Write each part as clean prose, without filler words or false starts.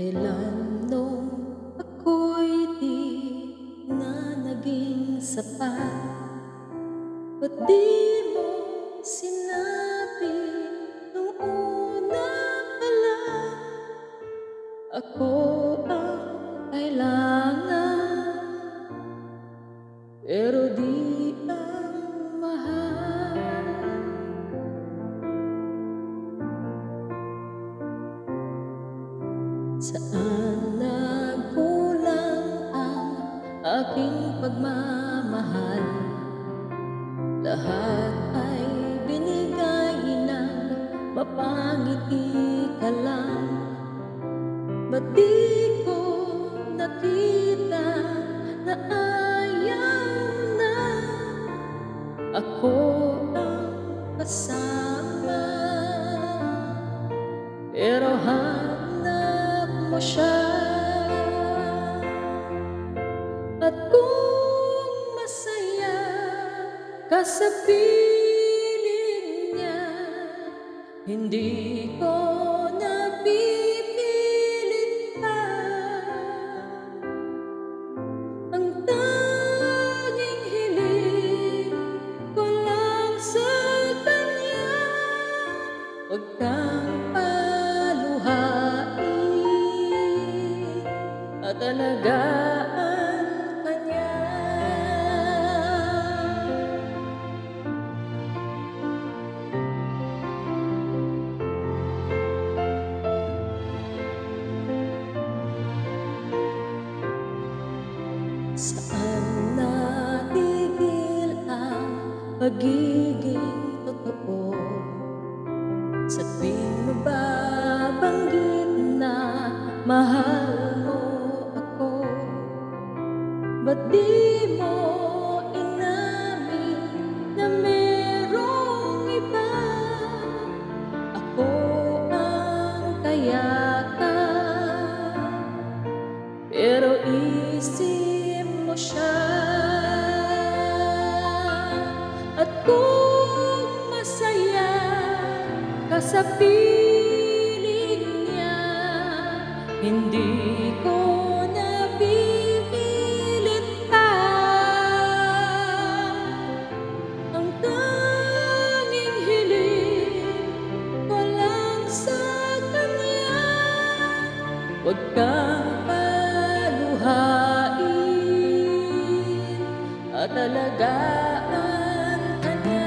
Kailan nung ako'y di na naging sapat, ba't di mo sinabi nung una pa lang? Ako ang kailangan, pero di ang mahal. Saan nagkulang ang aking pagmamahal? Lahat ay binigay ng mapangiti ka lang. Ba't di ko nakita na ayaw na ako ang kasama? Pero hanap mo siya, at kung masaya ka sa piling niya, hindi ko napipilit pa. Ang tanging hiling ko lang sa kanya, huwag kang paluhain at alagaan ka niya. Saan natigil ang pagiging totoo? Sa tuwing mababanggit na mahal mo ako, ba't di mo inamin na merong iba? Ako ang kayakap, pero isip mo siya. At kung masaya ka sa piling niya, hindi ko napipilit pa. Ang tanging hiling ko lang sa kanya, huwag kang paluhain at alagaan ka niya.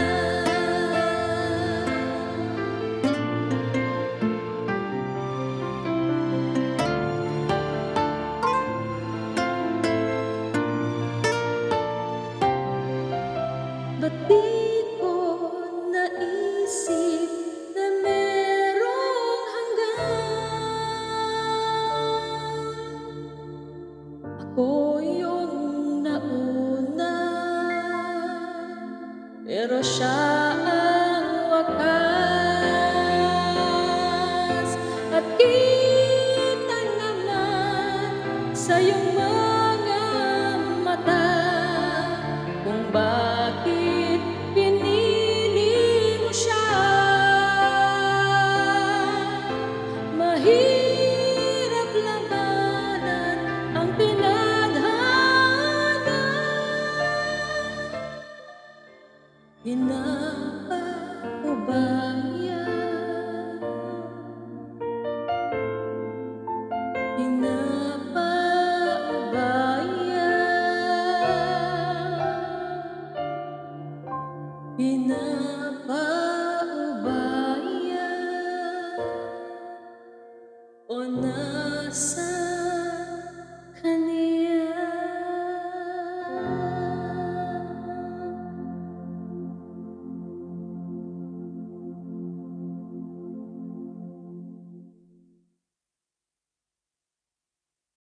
Ba't di ko naisip na merong hanggan? Ako yung nauna, pero siya ang wakas. At kita naman sa iyong